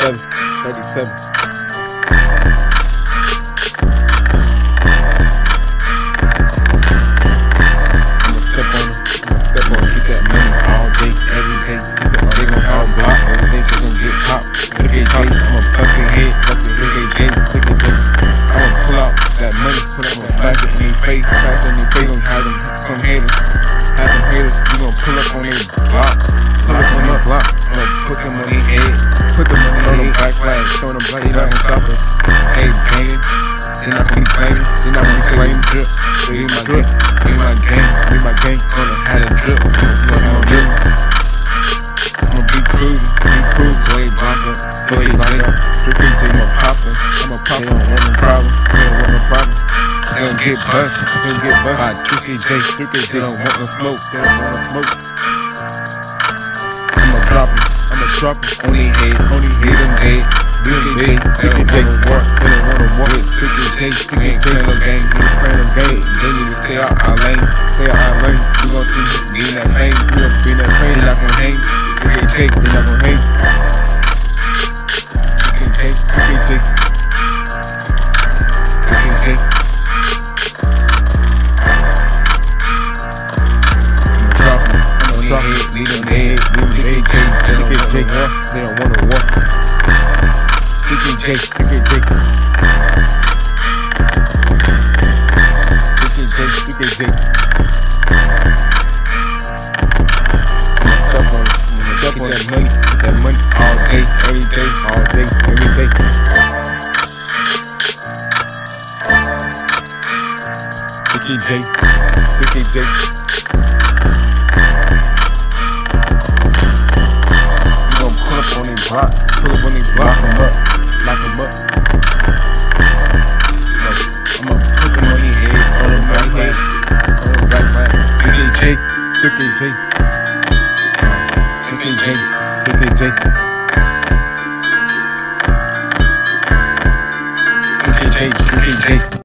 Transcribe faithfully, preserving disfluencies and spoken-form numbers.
thirty-seven, thirty-seven. I'ma step on them, step on them, get that money all day, every day. They gon' all pop, every day they gon' get pop. Look at J, I'ma puff their head, puff their look at J, look at J. I'ma pull out that money, put up my back in their face, pass in their face, gon' have them some haters, have them haters. We gon' pull up on their block, pull up on their block, I'ma put them on their head, put them on their back flag, show them black, they not gon' stop us. Hey, bangin', they not gon' be claiming, they not gon' be claiming drip. We my drip, we my gang, we my gang, gonna have a drip, I'ma drip. I'ma be cruising, be cruising, go ahead, bump up, go ahead, bump up. Three things I'ma pop em, I'ma pop em, want no problem, they don't want no problem. They gon' get bust, they gon' get bust. Alright, three K J, three K J, they don't want no smoke, they don't want no smoke. I'ma drop em, I'ma drop em, on their head, on their head, them dead. three K J, three K J, war, they don't wanna war. three K J, we ain't playing no game, we ain't playing no game. They need to stay out our lane, stay out our lane. We gon' see, be in that pain, we gon' be in that pain, they not gon' hang. three K J, they not gon' hang. three K J, three K J, three K J. Lead them dead, lead them dead, J, J, J, they don't wanna walk. three K J, three K J, three K J, three K J. I'ma step on it, I'ma step on that money, get that money all day, every day, all day, every day. three K J, three K J. On their block, pull up on their block, lock them up, lock them up. I'ma put them on their head, on them back head, on them back line. three K J, three K J, three K J, three K J, three K J, three K J.